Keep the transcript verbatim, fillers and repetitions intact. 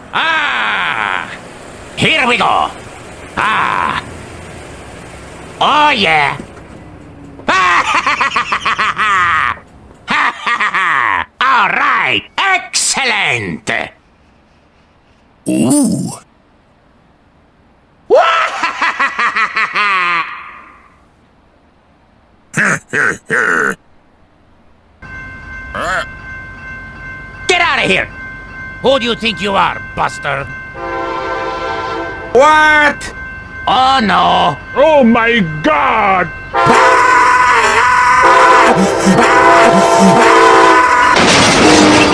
Ah! Here we go! Ah! Oh yeah! All right! Excellent! Ooh! Get out of here! Who do you think you are, bastard? What? Oh no! Oh my god! Ah!